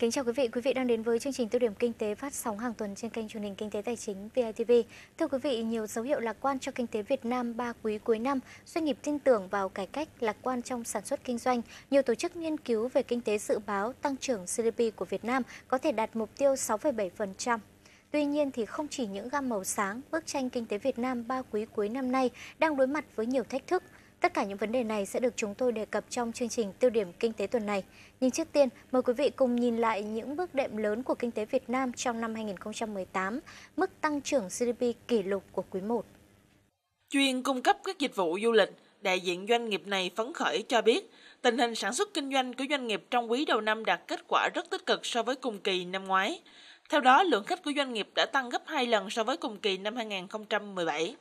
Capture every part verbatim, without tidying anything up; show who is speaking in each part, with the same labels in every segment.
Speaker 1: Kính chào quý vị, quý vị đang đến với chương trình Tiêu điểm Kinh tế phát sóng hàng tuần trên kênh truyền hình Kinh tế Tài chính vê i tê vê. Thưa quý vị, nhiều dấu hiệu lạc quan cho kinh tế Việt Nam ba quý cuối năm, doanh nghiệp tin tưởng vào cải cách, lạc quan trong sản xuất kinh doanh. Nhiều tổ chức nghiên cứu về kinh tế dự báo tăng trưởng giê đê pê của Việt Nam có thể đạt mục tiêu sáu phẩy bảy phần trăm. Tuy nhiên thì không chỉ những gam màu sáng, bức tranh kinh tế Việt Nam ba quý cuối năm nay đang đối mặt với nhiều thách thức. Tất cả những vấn đề này sẽ được chúng tôi đề cập trong chương trình Tiêu điểm Kinh tế tuần này. Nhưng trước tiên, mời quý vị cùng nhìn lại những bước đệm lớn của kinh tế Việt Nam trong năm hai nghìn không trăm mười tám, mức tăng trưởng giê đê pê kỷ lục của quý một.
Speaker 2: Chuyên cung cấp các dịch vụ du lịch, đại diện doanh nghiệp này phấn khởi cho biết, tình hình sản xuất kinh doanh của doanh nghiệp trong quý đầu năm đạt kết quả rất tích cực so với cùng kỳ năm ngoái. Theo đó, lượng khách của doanh nghiệp đã tăng gấp hai lần so với cùng kỳ năm hai nghìn không trăm mười bảy.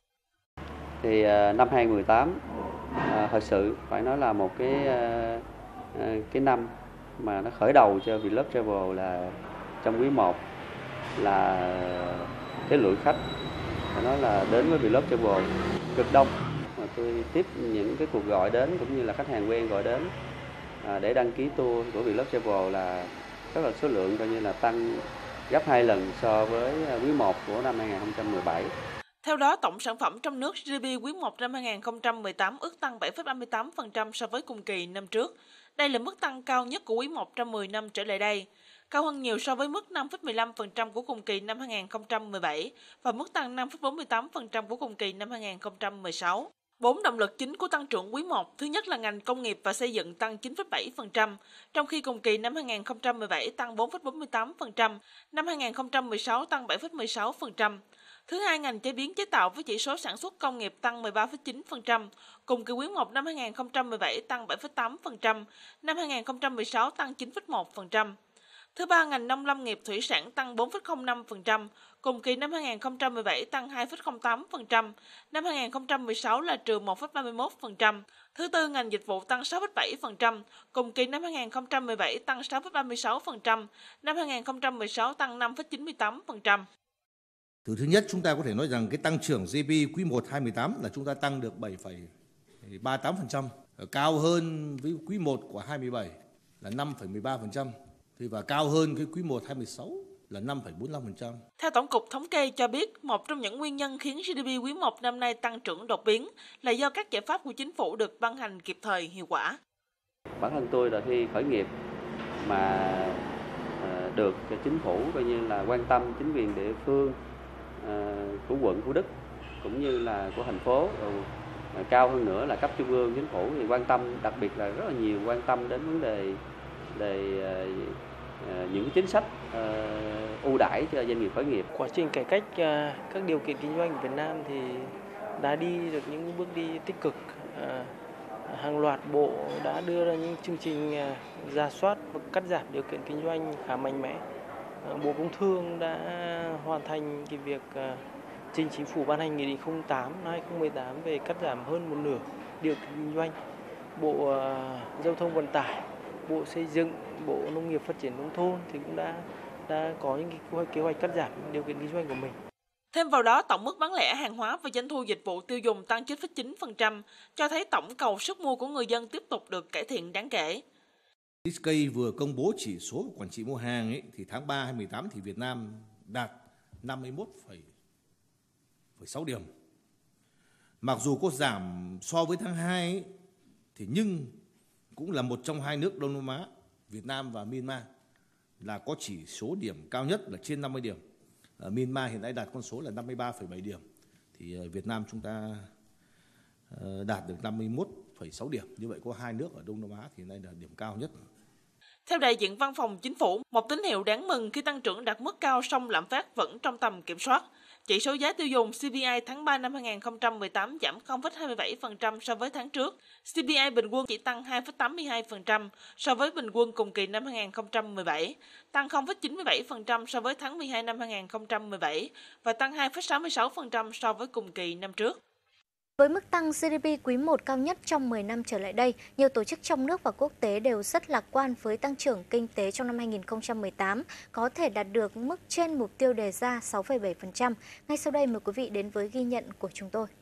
Speaker 3: Thì uh, năm hai nghìn không trăm mười tám uh, thật sự phải nói là một cái uh, uh, cái năm mà nó khởi đầu cho Vlog Travel là trong quý một là cái lượng khách phải nói là đến với Vlog Travel cực đông. Mà tôi tiếp những cái cuộc gọi đến cũng như là khách hàng quen gọi đến uh, để đăng ký tour của Vlog Travel là rất là số lượng coi như là tăng gấp hai lần so với quý một của năm hai nghìn không trăm mười bảy.
Speaker 2: Theo đó, tổng sản phẩm trong nước giê đê pê quý một năm hai nghìn không trăm mười tám ước tăng bảy phẩy ba mươi tám phần trăm so với cùng kỳ năm trước. Đây là mức tăng cao nhất của quý một trong mười năm trở lại đây, cao hơn nhiều so với mức năm phẩy mười lăm phần trăm của cùng kỳ năm hai nghìn không trăm mười bảy và mức tăng năm phẩy bốn mươi tám phần trăm của cùng kỳ năm hai nghìn không trăm mười sáu. Bốn động lực chính của tăng trưởng quý một, thứ nhất là ngành công nghiệp và xây dựng tăng chín phẩy bảy phần trăm, trong khi cùng kỳ năm hai nghìn không trăm mười bảy tăng bốn phẩy bốn mươi tám phần trăm, năm hai nghìn không trăm mười sáu tăng bảy phẩy mười sáu phần trăm. Thứ hai, ngành chế biến chế tạo với chỉ số sản xuất công nghiệp tăng mười ba phẩy chín phần trăm, cùng kỳ quý một năm hai nghìn không trăm mười bảy tăng bảy phẩy tám phần trăm, năm hai nghìn không trăm mười sáu tăng chín phẩy một phần trăm. Thứ ba, ngành nông lâm nghiệp thủy sản tăng bốn phẩy không năm phần trăm, cùng kỳ năm hai nghìn không trăm mười bảy tăng hai phẩy không tám phần trăm, năm hai nghìn không trăm mười sáu là trừ một phẩy ba mươi mốt phần trăm. Thứ tư, ngành dịch vụ tăng sáu phẩy bảy phần trăm, cùng kỳ năm hai nghìn không trăm mười bảy tăng sáu phẩy ba mươi sáu phần trăm, năm hai nghìn không trăm mười sáu tăng năm phẩy chín mươi tám phần trăm.
Speaker 4: Từ thứ nhất, chúng ta có thể nói rằng cái tăng trưởng giê đê pê quý một hai nghìn không trăm mười tám là chúng ta tăng được bảy phẩy ba mươi tám phần trăm, cao hơn với quý một của hai nghìn không trăm mười bảy là năm phẩy mười ba phần trăm, và cao hơn cái quý một hai nghìn không trăm mười sáu là năm phẩy bốn mươi lăm phần trăm.
Speaker 2: Theo Tổng cục Thống kê cho biết, một trong những nguyên nhân khiến giê đê pê quý một năm nay tăng trưởng đột biến là do các giải pháp của chính phủ được ban hành kịp thời, hiệu quả.
Speaker 3: Bản thân tôi là khi khởi nghiệp mà được chính phủ coi như là quan tâm, chính quyền địa phương của quận Thủ Đức cũng như là của thành phố, rồi cao hơn nữa là cấp trung ương chính phủ thì quan tâm, đặc biệt là rất là nhiều quan tâm đến vấn đề về những chính sách ưu đãi cho doanh nghiệp khởi nghiệp.
Speaker 5: Quá trình cải cách các điều kiện kinh doanh của Việt Nam thì đã đi được những bước đi tích cực. Hàng loạt bộ đã đưa ra những chương trình rà soát và cắt giảm điều kiện kinh doanh khá mạnh mẽ. Bộ Công Thương đã hoàn thành cái việc trình chính phủ ban hành nghị định không tám năm hai nghìn không trăm mười tám về cắt giảm hơn một nửa điều kiện kinh doanh. Bộ Giao thông Vận tải, Bộ Xây dựng, Bộ Nông nghiệp Phát triển Nông thôn thì cũng đã đã có những cái kế hoạch, kế hoạch cắt giảm điều kiện kinh doanh của mình.
Speaker 2: Thêm vào đó, tổng mức bán lẻ hàng hóa và doanh thu dịch vụ tiêu dùng tăng chín phẩy chín phần trăm, cho thấy tổng cầu sức mua của người dân tiếp tục được cải thiện đáng kể.
Speaker 4: Nikkei vừa công bố chỉ số quản trị mua hàng ấy, thì tháng ba hai nghìn không trăm mười tám thì Việt Nam đạt năm mươi mốt phẩy sáu điểm. Mặc dù có giảm so với tháng hai ấy, thì nhưng cũng là một trong hai nước Đông Nam Á, Việt Nam và Myanmar là có chỉ số điểm cao nhất là trên năm mươi điểm. Ở Myanmar hiện nay đạt con số là năm mươi ba phẩy bảy điểm. Thì Việt Nam chúng ta đạt được năm mươi mốt phẩy sáu điểm. Như vậy có hai nước ở Đông Nam Á thì hiện nay là điểm cao nhất.
Speaker 2: Theo đại diện Văn phòng Chính phủ, một tín hiệu đáng mừng khi tăng trưởng đạt mức cao song lạm phát vẫn trong tầm kiểm soát. Chỉ số giá tiêu dùng xê pê i tháng ba năm hai nghìn không trăm mười tám giảm không phẩy hai mươi bảy phần trăm so với tháng trước. xê pê i bình quân chỉ tăng hai phẩy tám mươi hai phần trăm so với bình quân cùng kỳ năm hai nghìn không trăm mười bảy, tăng không phẩy chín mươi bảy phần trăm so với tháng mười hai năm hai nghìn không trăm mười bảy và tăng hai phẩy sáu mươi sáu phần trăm so với cùng kỳ năm trước.
Speaker 1: Với mức tăng giê đê pê quý một cao nhất trong mười năm trở lại đây, nhiều tổ chức trong nước và quốc tế đều rất lạc quan với tăng trưởng kinh tế trong năm hai nghìn không trăm mười tám, có thể đạt được mức trên mục tiêu đề ra sáu phẩy bảy phần trăm. Ngay sau đây mời quý vị đến với ghi nhận của chúng tôi.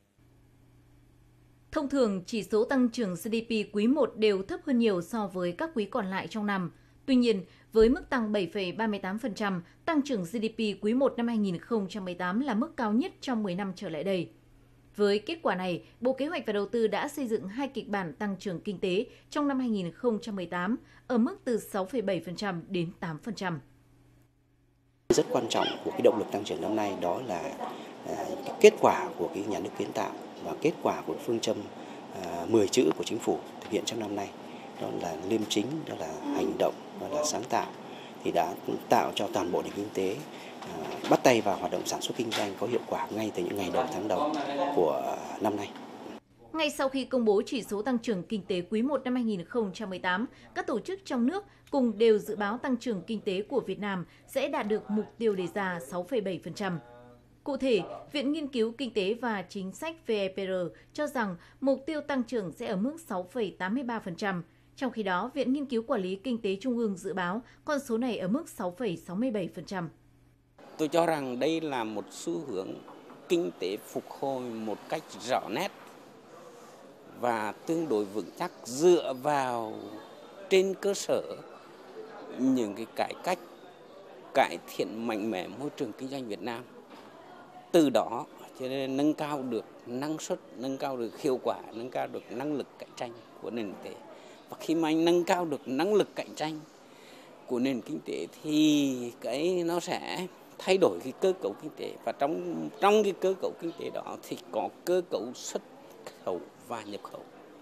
Speaker 6: Thông thường, chỉ số tăng trưởng giê đê pê quý một đều thấp hơn nhiều so với các quý còn lại trong năm. Tuy nhiên, với mức tăng bảy phẩy ba mươi tám phần trăm, tăng trưởng giê đê pê quý một năm hai nghìn không trăm mười tám là mức cao nhất trong mười năm trở lại đây. Với kết quả này, Bộ Kế hoạch và Đầu tư đã xây dựng hai kịch bản tăng trưởng kinh tế trong năm hai nghìn không trăm mười tám ở mức từ sáu phẩy bảy phần trăm đến tám phần trăm.
Speaker 7: Rất quan trọng của cái động lực tăng trưởng năm nay đó là cái kết quả của cái nhà nước kiến tạo và kết quả của phương châm mười chữ của chính phủ thực hiện trong năm nay. Đó là liêm chính, đó là hành động, đó là sáng tạo, thì đã tạo cho toàn bộ nền kinh tế bắt tay vào hoạt động sản xuất kinh doanh có hiệu quả ngay từ những ngày đầu tháng đầu của năm nay.
Speaker 6: Ngay sau khi công bố chỉ số tăng trưởng kinh tế quý một năm hai nghìn không trăm mười tám, các tổ chức trong nước cùng đều dự báo tăng trưởng kinh tế của Việt Nam sẽ đạt được mục tiêu đề ra sáu phẩy bảy phần trăm. Cụ thể, Viện Nghiên cứu Kinh tế và Chính sách vê e pê rờ cho rằng mục tiêu tăng trưởng sẽ ở mức sáu phẩy tám mươi ba phần trăm. Trong khi đó, Viện Nghiên cứu Quản lý Kinh tế Trung ương dự báo con số này ở mức sáu phẩy sáu mươi bảy phần trăm.
Speaker 8: Tôi cho rằng đây là một xu hướng kinh tế phục hồi một cách rõ nét và tương đối vững chắc dựa vào trên cơ sở những cái cải cách, cải thiện mạnh mẽ môi trường kinh doanh Việt Nam. Từ đó cho nên nâng cao được năng suất, nâng cao được hiệu quả, nâng cao được năng lực cạnh tranh của nền kinh tế. Và khi mà anh nâng cao được năng lực cạnh tranh của nền kinh tế thì cái nó sẽ thay đổi cái cơ cấu kinh tế, và trong trong cái cơ cấu kinh tế đó thì có cơ cấu xuất khẩu và nhập khẩu.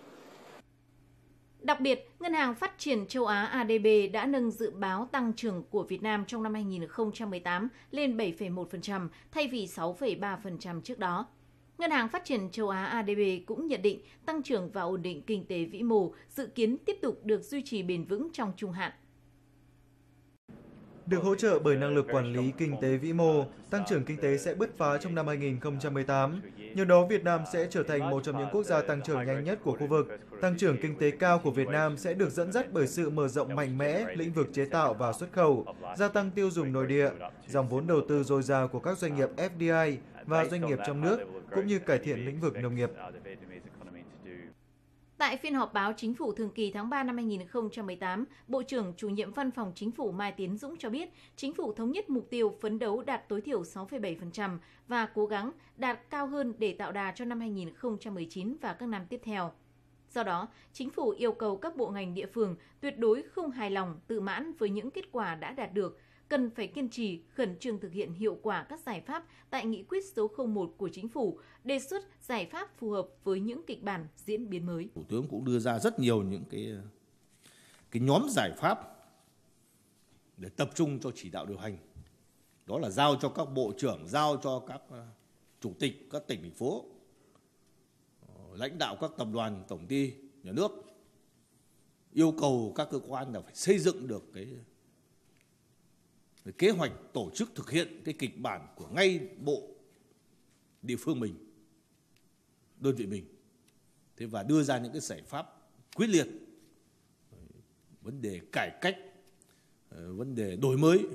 Speaker 6: Đặc biệt, Ngân hàng Phát triển Châu Á a đê bê đã nâng dự báo tăng trưởng của Việt Nam trong năm hai nghìn không trăm mười tám lên bảy phẩy một phần trăm thay vì sáu phẩy ba phần trăm trước đó. Ngân hàng Phát triển Châu Á a đê bê cũng nhận định tăng trưởng và ổn định kinh tế vĩ mô dự kiến tiếp tục được duy trì bền vững trong trung hạn.
Speaker 9: Được hỗ trợ bởi năng lực quản lý kinh tế vĩ mô, tăng trưởng kinh tế sẽ bứt phá trong năm hai nghìn không trăm mười tám. Nhờ đó, Việt Nam sẽ trở thành một trong những quốc gia tăng trưởng nhanh nhất của khu vực. Tăng trưởng kinh tế cao của Việt Nam sẽ được dẫn dắt bởi sự mở rộng mạnh mẽ lĩnh vực chế tạo và xuất khẩu, gia tăng tiêu dùng nội địa, dòng vốn đầu tư dồi dào của các doanh nghiệp ép đê i và doanh nghiệp trong nước, cũng như cải thiện lĩnh vực nông nghiệp.
Speaker 6: Tại phiên họp báo Chính phủ thường kỳ tháng ba năm hai nghìn không trăm mười tám, Bộ trưởng Chủ nhiệm Văn phòng Chính phủ Mai Tiến Dũng cho biết, Chính phủ thống nhất mục tiêu phấn đấu đạt tối thiểu sáu phẩy bảy phần trăm và cố gắng đạt cao hơn để tạo đà cho năm hai nghìn không trăm mười chín và các năm tiếp theo. Do đó, Chính phủ yêu cầu các bộ ngành địa phương tuyệt đối không hài lòng, tự mãn với những kết quả đã đạt được, cần phải kiên trì, khẩn trương thực hiện hiệu quả các giải pháp tại nghị quyết số không một của Chính phủ, đề xuất giải pháp phù hợp với những kịch bản diễn biến mới.
Speaker 4: Thủ tướng cũng đưa ra rất nhiều những cái, cái nhóm giải pháp để tập trung cho chỉ đạo điều hành. Đó là giao cho các bộ trưởng, giao cho các chủ tịch, các tỉnh, thành phố, lãnh đạo các tập đoàn, tổng ty, nhà nước, yêu cầu các cơ quan là phải xây dựng được cái kế hoạch tổ chức thực hiện cái kịch bản của ngay bộ địa phương mình, đơn vị mình. Thế và đưa ra những cái giải pháp quyết liệt, vấn đề cải cách, vấn đề đổi mới,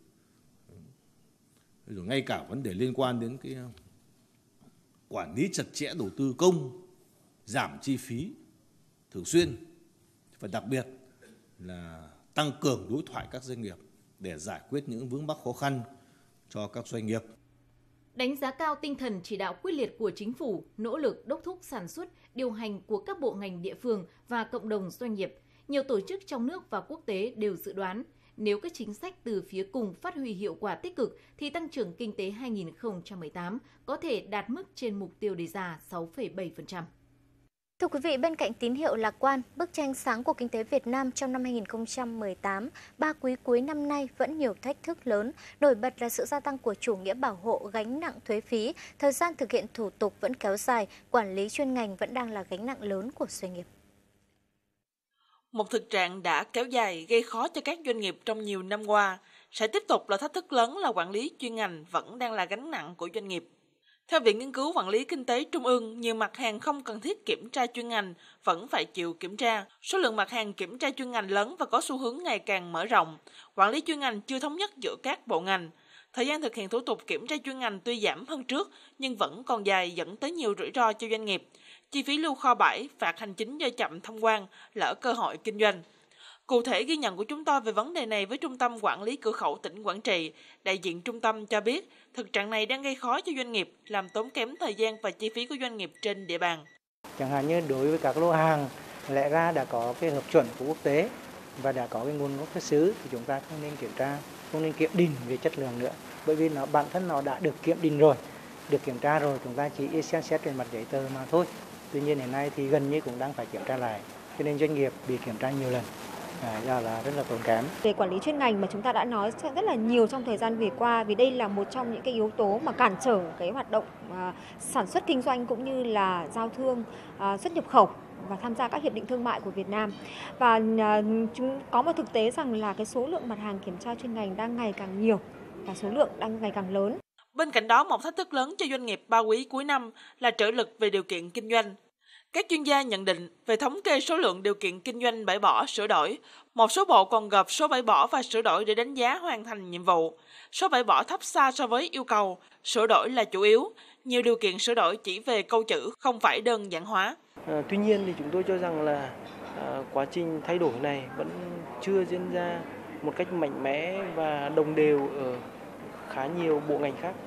Speaker 4: rồi ngay cả vấn đề liên quan đến cái quản lý chặt chẽ đầu tư công, giảm chi phí thường xuyên, và đặc biệt là tăng cường đối thoại các doanh nghiệp để giải quyết những vướng mắc khó khăn cho các doanh nghiệp.
Speaker 6: Đánh giá cao tinh thần chỉ đạo quyết liệt của Chính phủ, nỗ lực đốc thúc sản xuất, điều hành của các bộ ngành địa phương và cộng đồng doanh nghiệp, nhiều tổ chức trong nước và quốc tế đều dự đoán nếu các chính sách từ phía cùng phát huy hiệu quả tích cực thì tăng trưởng kinh tế hai nghìn không trăm mười tám có thể đạt mức trên mục tiêu đề ra sáu phẩy bảy phần trăm.
Speaker 1: Thưa quý vị, bên cạnh tín hiệu lạc quan, bức tranh sáng của kinh tế Việt Nam trong năm hai nghìn không trăm mười tám, ba quý cuối năm nay vẫn nhiều thách thức lớn. Nổi bật là sự gia tăng của chủ nghĩa bảo hộ, gánh nặng thuế phí, thời gian thực hiện thủ tục vẫn kéo dài, quản lý chuyên ngành vẫn đang là gánh nặng lớn của doanh nghiệp.
Speaker 2: Một thực trạng đã kéo dài gây khó cho các doanh nghiệp trong nhiều năm qua, sẽ tiếp tục là thách thức lớn là quản lý chuyên ngành vẫn đang là gánh nặng của doanh nghiệp. Theo Viện Nghiên cứu Quản lý Kinh tế Trung ương, nhiều mặt hàng không cần thiết kiểm tra chuyên ngành vẫn phải chịu kiểm tra. Số lượng mặt hàng kiểm tra chuyên ngành lớn và có xu hướng ngày càng mở rộng. Quản lý chuyên ngành chưa thống nhất giữa các bộ ngành. Thời gian thực hiện thủ tục kiểm tra chuyên ngành tuy giảm hơn trước, nhưng vẫn còn dài dẫn tới nhiều rủi ro cho doanh nghiệp. Chi phí lưu kho bãi, phạt hành chính do chậm thông quan, lỡ cơ hội kinh doanh. Cụ thể, ghi nhận của chúng tôi về vấn đề này với Trung tâm Quản lý Cửa khẩu tỉnh Quảng Trị, đại diện trung tâm cho biết thực trạng này đang gây khó cho doanh nghiệp, làm tốn kém thời gian và chi phí của doanh nghiệp trên địa bàn.
Speaker 10: Chẳng hạn như đối với các lô hàng lẽ ra đã có cái hợp chuẩn của quốc tế và đã có cái nguồn gốc xuất xứ thì chúng ta không nên kiểm tra, không nên kiểm định về chất lượng nữa, bởi vì nó bản thân nó đã được kiểm định rồi, được kiểm tra rồi, chúng ta chỉ xem xét trên mặt giấy tờ mà thôi. Tuy nhiên hiện nay thì gần như cũng đang phải kiểm tra lại, cho nên doanh nghiệp bị kiểm tra nhiều lần. À, ra là rất là tốn kém.
Speaker 11: Về quản lý chuyên ngành mà chúng ta đã nói rất là nhiều trong thời gian vừa qua, vì đây là một trong những cái yếu tố mà cản trở cái hoạt động à, sản xuất kinh doanh cũng như là giao thương, à, xuất nhập khẩu và tham gia các hiệp định thương mại của Việt Nam. Và à, chúng có một thực tế rằng là cái số lượng mặt hàng kiểm tra chuyên ngành đang ngày càng nhiều và số lượng đang ngày càng lớn.
Speaker 2: Bên cạnh đó, một thách thức lớn cho doanh nghiệp ba quý cuối năm là trở lực về điều kiện kinh doanh. Các chuyên gia nhận định về thống kê số lượng điều kiện kinh doanh bãi bỏ, sửa đổi, một số bộ còn gộp số bãi bỏ và sửa đổi để đánh giá hoàn thành nhiệm vụ. Số bãi bỏ thấp xa so với yêu cầu, sửa đổi là chủ yếu. Nhiều điều kiện sửa đổi chỉ về câu chữ, không phải đơn giản hóa.
Speaker 5: À, tuy nhiên thì chúng tôi cho rằng là à, quá trình thay đổi này vẫn chưa diễn ra một cách mạnh mẽ và đồng đều ở khá nhiều bộ ngành khác.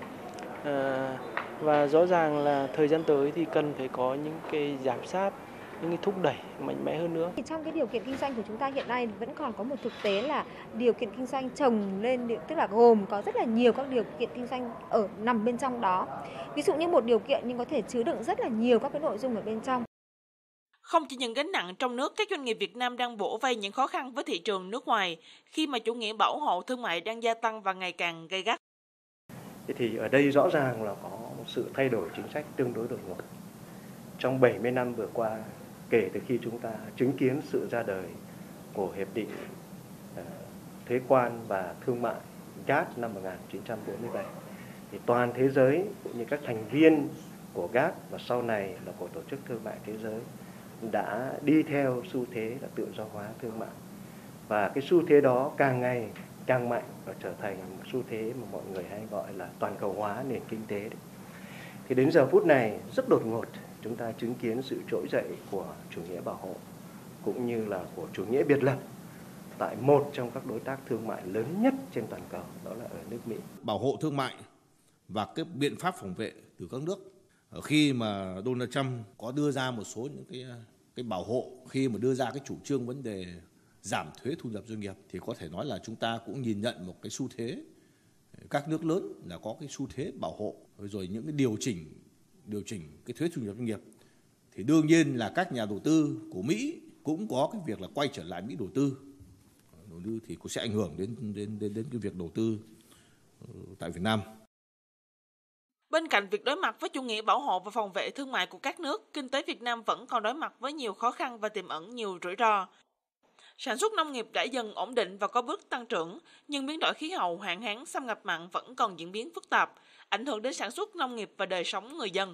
Speaker 5: À, Và rõ ràng là thời gian tới thì cần phải có những cái giám sát, những cái thúc đẩy mạnh mẽ hơn nữa.
Speaker 11: Thì trong cái điều kiện kinh doanh của chúng ta hiện nay vẫn còn có một thực tế là điều kiện kinh doanh chồng lên, tức là gồm có rất là nhiều các điều kiện kinh doanh ở nằm bên trong đó. Ví dụ như một điều kiện nhưng có thể chứa đựng rất là nhiều các cái nội dung ở bên trong.
Speaker 2: Không chỉ những gánh nặng trong nước, các doanh nghiệp Việt Nam đang bủa vây những khó khăn với thị trường nước ngoài khi mà chủ nghĩa bảo hộ thương mại đang gia tăng và ngày càng gay gắt.
Speaker 12: Thì ở đây rõ ràng là có một sự thay đổi chính sách tương đối đột ngột. Trong bảy mươi năm vừa qua, kể từ khi chúng ta chứng kiến sự ra đời của Hiệp định uh, Thuế quan và Thương mại G A T T năm một nghìn chín trăm bốn mươi bảy, thì toàn thế giới cũng như các thành viên của G A T T và sau này là của Tổ chức Thương mại Thế giới đã đi theo xu thế là tự do hóa thương mại. Và cái xu thế đó càng ngày càng mạnh và trở thành một xu thế mà mọi người hay gọi là toàn cầu hóa nền kinh tế đấy. Thì đến giờ phút này rất đột ngột chúng ta chứng kiến sự trỗi dậy của chủ nghĩa bảo hộ cũng như là của chủ nghĩa biệt lập tại một trong các đối tác thương mại lớn nhất trên toàn cầu, đó là ở nước Mỹ.
Speaker 4: Bảo hộ thương mại và cái biện pháp phòng vệ từ các nước. Khi mà Donald Trump có đưa ra một số những cái cái bảo hộ, khi mà đưa ra cái chủ trương vấn đề giảm thuế thu nhập doanh nghiệp thì có thể nói là chúng ta cũng nhìn nhận một cái xu thế các nước lớn là có cái xu thế bảo hộ, rồi những cái điều chỉnh điều chỉnh cái thuế thu nhập doanh nghiệp thì đương nhiên là các nhà đầu tư của Mỹ cũng có cái việc là quay trở lại Mỹ đầu tư, đầu tư thì cũng sẽ ảnh hưởng đến đến đến đến cái việc đầu tư tại Việt Nam.
Speaker 2: Bên cạnh việc đối mặt với chủ nghĩa bảo hộ và phòng vệ thương mại của các nước, kinh tế Việt Nam vẫn còn đối mặt với nhiều khó khăn và tiềm ẩn nhiều rủi ro. Sản xuất nông nghiệp đã dần ổn định và có bước tăng trưởng, nhưng biến đổi khí hậu, hạn hán, xâm nhập mặn vẫn còn diễn biến phức tạp, ảnh hưởng đến sản xuất nông nghiệp và đời sống người dân.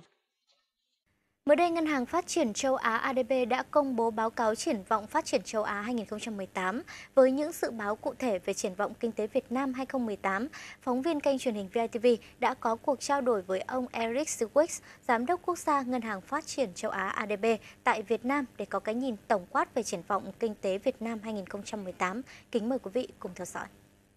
Speaker 1: Mới đây, Ngân hàng Phát triển châu Á A D B đã công bố báo cáo triển vọng phát triển châu Á hai nghìn không trăm mười tám với những dự báo cụ thể về triển vọng kinh tế Việt Nam hai nghìn không trăm mười tám. Phóng viên kênh truyền hình vê i tê vê đã có cuộc trao đổi với ông Eric Swick, Giám đốc Quốc gia Ngân hàng Phát triển châu Á A D B tại Việt Nam để có cái nhìn tổng quát về triển vọng kinh tế Việt Nam hai nghìn không trăm mười tám. Kính mời quý vị cùng theo dõi.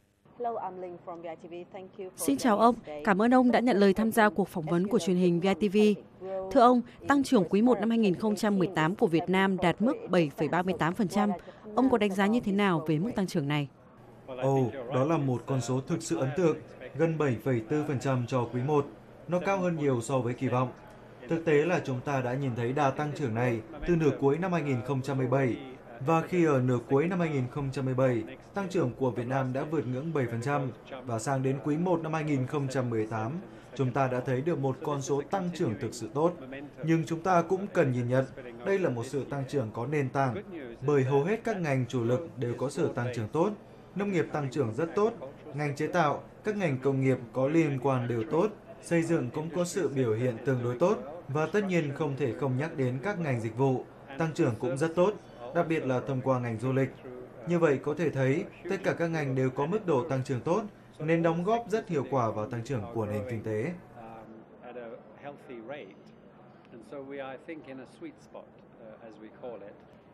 Speaker 13: Xin chào ông, cảm ơn ông đã nhận lời tham gia cuộc phỏng vấn của truyền hình vê i tê vê. Thưa ông, tăng trưởng quý một năm hai nghìn không trăm mười tám của Việt Nam đạt mức bảy phẩy ba mươi tám phần trăm. Ông có đánh giá như thế nào về mức tăng trưởng này?
Speaker 9: Ồ, oh, đó là một con số thực sự ấn tượng, gần bảy phẩy bốn phần trăm cho quý một. Nó cao hơn nhiều so với kỳ vọng. Thực tế là chúng ta đã nhìn thấy đà tăng trưởng này từ nửa cuối năm hai nghìn không trăm mười bảy. Và khi ở nửa cuối năm hai nghìn không trăm mười bảy, tăng trưởng của Việt Nam đã vượt ngưỡng bảy phần trăm và sang đến quý một năm hai nghìn không trăm mười tám, chúng ta đã thấy được một con số tăng trưởng thực sự tốt. Nhưng chúng ta cũng cần nhìn nhận, đây là một sự tăng trưởng có nền tảng, bởi hầu hết các ngành chủ lực đều có sự tăng trưởng tốt. Nông nghiệp tăng trưởng rất tốt, ngành chế tạo, các ngành công nghiệp có liên quan đều tốt, xây dựng cũng có sự biểu hiện tương đối tốt, và tất nhiên không thể không nhắc đến các ngành dịch vụ, tăng trưởng cũng rất tốt, đặc biệt là thông qua ngành du lịch. Như vậy có thể thấy tất cả các ngành đều có mức độ tăng trưởng tốt nên đóng góp rất hiệu quả vào tăng trưởng của nền kinh tế.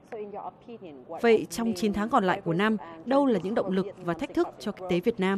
Speaker 13: Vậy trong chín tháng còn lại của năm, đâu là những động lực và thách thức cho kinh tế Việt Nam?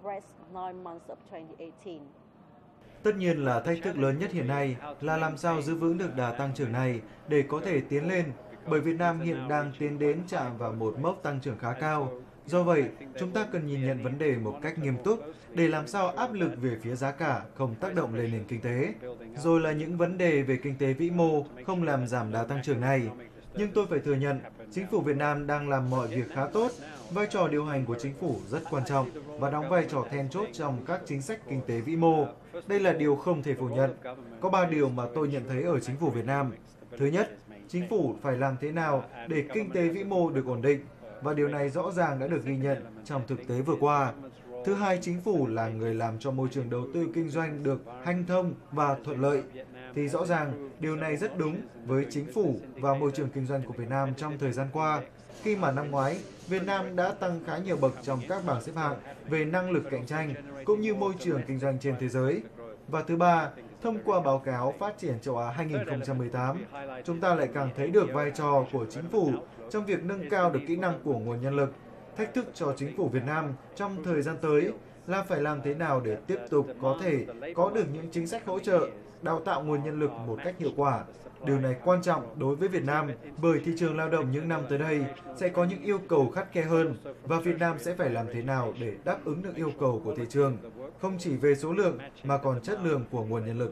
Speaker 9: Tất nhiên là thách thức lớn nhất hiện nay là làm sao giữ vững được đà tăng trưởng này để có thể tiến lên, bởi Việt Nam hiện đang tiến đến chạm vào một mốc tăng trưởng khá cao. Do vậy, chúng ta cần nhìn nhận vấn đề một cách nghiêm túc để làm sao áp lực về phía giá cả không tác động lên nền kinh tế. Rồi là những vấn đề về kinh tế vĩ mô không làm giảm đà tăng trưởng này. Nhưng tôi phải thừa nhận, chính phủ Việt Nam đang làm mọi việc khá tốt. Vai trò điều hành của chính phủ rất quan trọng và đóng vai trò then chốt trong các chính sách kinh tế vĩ mô. Đây là điều không thể phủ nhận. Có ba điều mà tôi nhận thấy ở chính phủ Việt Nam. Thứ nhất, chính phủ phải làm thế nào để kinh tế vĩ mô được ổn định, và điều này rõ ràng đã được ghi nhận trong thực tế vừa qua. Thứ hai, chính phủ là người làm cho môi trường đầu tư kinh doanh được hanh thông và thuận lợi. Thì rõ ràng, điều này rất đúng với chính phủ và môi trường kinh doanh của Việt Nam trong thời gian qua, khi mà năm ngoái, Việt Nam đã tăng khá nhiều bậc trong các bảng xếp hạng về năng lực cạnh tranh cũng như môi trường kinh doanh trên thế giới. Và thứ ba, thông qua báo cáo Phát triển châu Á hai nghìn không trăm mười tám, chúng ta lại càng thấy được vai trò của chính phủ trong việc nâng cao được kỹ năng của nguồn nhân lực. Thách thức cho chính phủ Việt Nam trong thời gian tới là phải làm thế nào để tiếp tục có thể có được những chính sách hỗ trợ, đào tạo nguồn nhân lực một cách hiệu quả. Điều này quan trọng đối với Việt Nam bởi thị trường lao động những năm tới đây sẽ có những yêu cầu khắt khe hơn và Việt Nam sẽ phải làm thế nào để đáp ứng được yêu cầu của thị trường, không chỉ về số lượng mà còn chất lượng của nguồn nhân lực.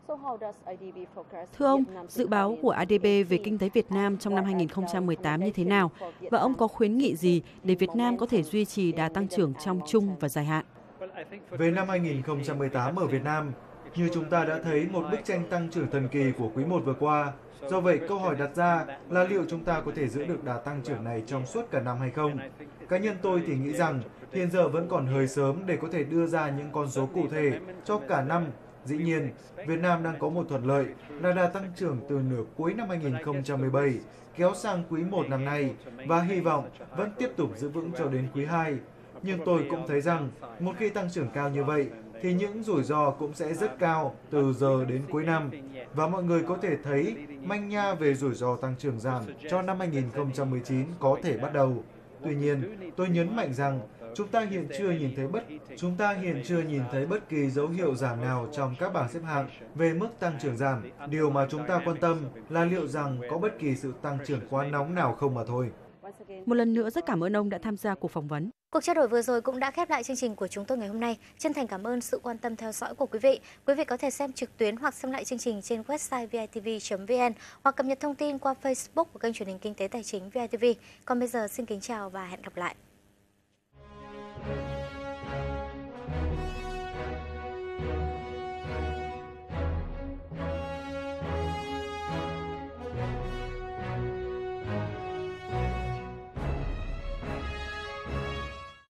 Speaker 13: Thưa ông, dự báo của a đê bê về kinh tế Việt Nam trong năm hai nghìn không trăm mười tám như thế nào? Và ông có khuyến nghị gì để Việt Nam có thể duy trì đà tăng trưởng trong trung và dài hạn?
Speaker 9: Về năm hai nghìn không trăm mười tám ở Việt Nam, như chúng ta đã thấy một bức tranh tăng trưởng thần kỳ của quý một vừa qua. Do vậy, câu hỏi đặt ra là liệu chúng ta có thể giữ được đà tăng trưởng này trong suốt cả năm hay không? Cá nhân tôi thì nghĩ rằng hiện giờ vẫn còn hơi sớm để có thể đưa ra những con số cụ thể cho cả năm. Dĩ nhiên, Việt Nam đang có một thuận lợi là đà tăng trưởng từ nửa cuối năm hai nghìn không trăm mười bảy kéo sang quý một năm nay và hy vọng vẫn tiếp tục giữ vững cho đến quý hai. Nhưng tôi cũng thấy rằng một khi tăng trưởng cao như vậy thì những rủi ro cũng sẽ rất cao từ giờ đến cuối năm và mọi người có thể thấy manh nha về rủi ro tăng trưởng giảm cho năm hai nghìn không trăm mười chín có thể bắt đầu. Tuy nhiên, tôi nhấn mạnh rằng chúng ta hiện chưa nhìn thấy bất chúng ta hiện chưa nhìn thấy bất kỳ dấu hiệu giảm nào trong các bảng xếp hạng về mức tăng trưởng giảm. Điều mà chúng ta quan tâm là liệu rằng có bất kỳ sự tăng trưởng quá nóng nào không mà thôi.
Speaker 13: Một lần nữa rất cảm ơn ông đã tham gia cuộc phỏng vấn.
Speaker 1: Cuộc trao đổi vừa rồi cũng đã khép lại chương trình của chúng tôi ngày hôm nay. Chân thành cảm ơn sự quan tâm theo dõi của quý vị. Quý vị có thể xem trực tuyến hoặc xem lại chương trình trên website v i t v chấm v n hoặc cập nhật thông tin qua Facebook của kênh truyền hình Kinh tế Tài chính vê i tê vê. Còn bây giờ xin kính chào và hẹn gặp lại.